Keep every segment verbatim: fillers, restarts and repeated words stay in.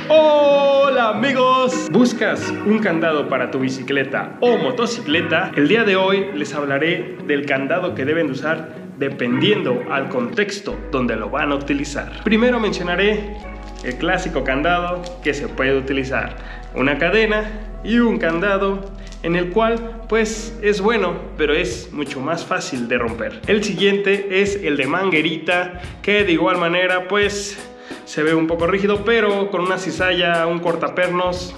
Hola amigos, ¿buscas un candado para tu bicicleta o motocicleta? El día de hoy les hablaré del candado que deben de usar dependiendo al contexto donde lo van a utilizar. Primero mencionaré el clásico candado que se puede utilizar, una cadena y un candado en el cual pues es bueno, pero es mucho más fácil de romper. El siguiente es el de manguerita, que de igual manera pues se ve un poco rígido, pero con una cizalla, un cortapernos,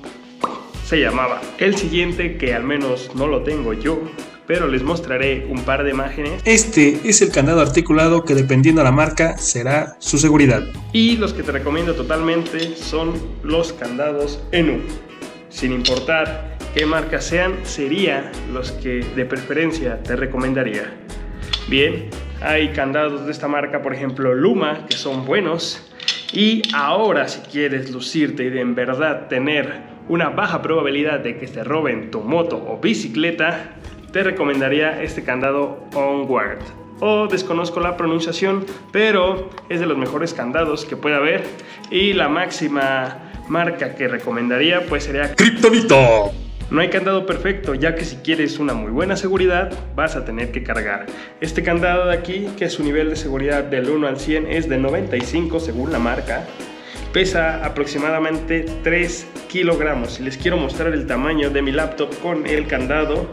se llamaba. El siguiente, que al menos no lo tengo yo, pero les mostraré un par de imágenes. Este es el candado articulado que, dependiendo de la marca, será su seguridad. Y los que te recomiendo totalmente son los candados en U. Sin importar qué marca sean, serían los que de preferencia te recomendaría. Bien, hay candados de esta marca, por ejemplo Luma, que son buenos. Y ahora, si quieres lucirte y de en verdad tener una baja probabilidad de que te roben tu moto o bicicleta, te recomendaría este candado Onward. O desconozco la pronunciación, pero es de los mejores candados que puede haber. Y la máxima marca que recomendaría pues sería Kryptonita. No hay candado perfecto, ya que si quieres una muy buena seguridad vas a tener que cargar. Este candado de aquí, que su nivel de seguridad del uno al cien es de noventa y cinco según la marca, pesa aproximadamente tres kilogramos. Y les quiero mostrar el tamaño de mi laptop con el candado.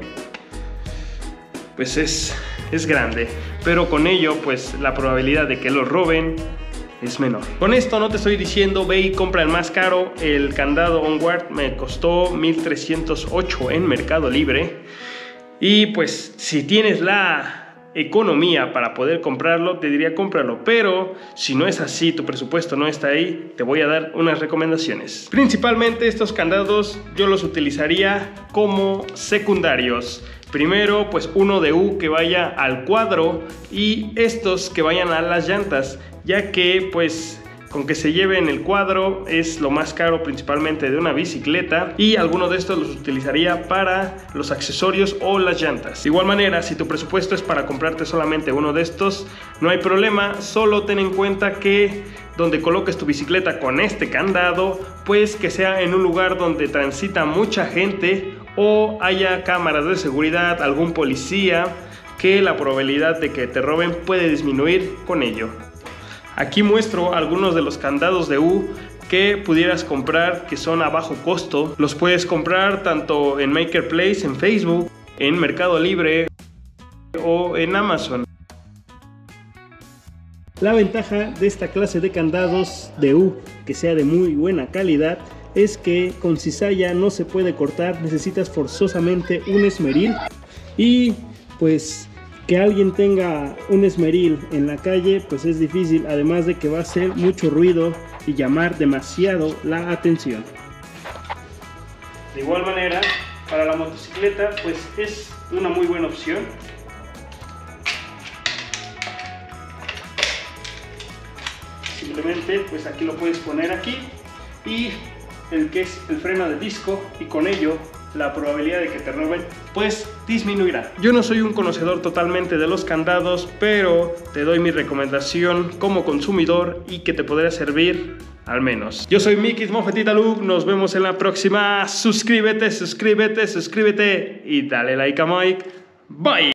Pues es, es grande, pero con ello pues la probabilidad de que lo roben es menor. Con esto no te estoy diciendo ve y compra el más caro. El candado Onward me costó mil trescientos ocho en Mercado Libre. Y pues si tienes la economía para poder comprarlo, te diría cómpralo. Pero si no es así, tu presupuesto no está ahí, te voy a dar unas recomendaciones. Principalmente estos candados yo los utilizaría como secundarios. Primero, pues uno de U que vaya al cuadro y estos que vayan a las llantas, ya que pues con que se lleven el cuadro es lo más caro principalmente de una bicicleta, y alguno de estos los utilizaría para los accesorios o las llantas. De igual manera, si tu presupuesto es para comprarte solamente uno de estos, no hay problema, solo ten en cuenta que donde coloques tu bicicleta con este candado, pues que sea en un lugar donde transita mucha gente o haya cámaras de seguridad, algún policía, que la probabilidad de que te roben puede disminuir con ello. Aquí muestro algunos de los candados de U que pudieras comprar, que son a bajo costo. Los puedes comprar tanto en Makerplace, en Facebook, en Mercado Libre o en Amazon. La ventaja de esta clase de candados de U, que sea de muy buena calidad, es que con cizalla no se puede cortar, necesitas forzosamente un esmeril. Y pues que alguien tenga un esmeril en la calle pues es difícil, además de que va a hacer mucho ruido y llamar demasiado la atención. De igual manera, para la motocicleta pues es una muy buena opción. Simplemente pues aquí lo puedes poner aquí, y el que es el freno de disco, y con ello la probabilidad de que te roben pues disminuirá. Yo no soy un conocedor totalmente de los candados, pero te doy mi recomendación como consumidor y que te podrá servir al menos. Yo soy Mikis Mofetita Look, nos vemos en la próxima. Suscríbete, suscríbete, suscríbete y dale like a Mike. Bye.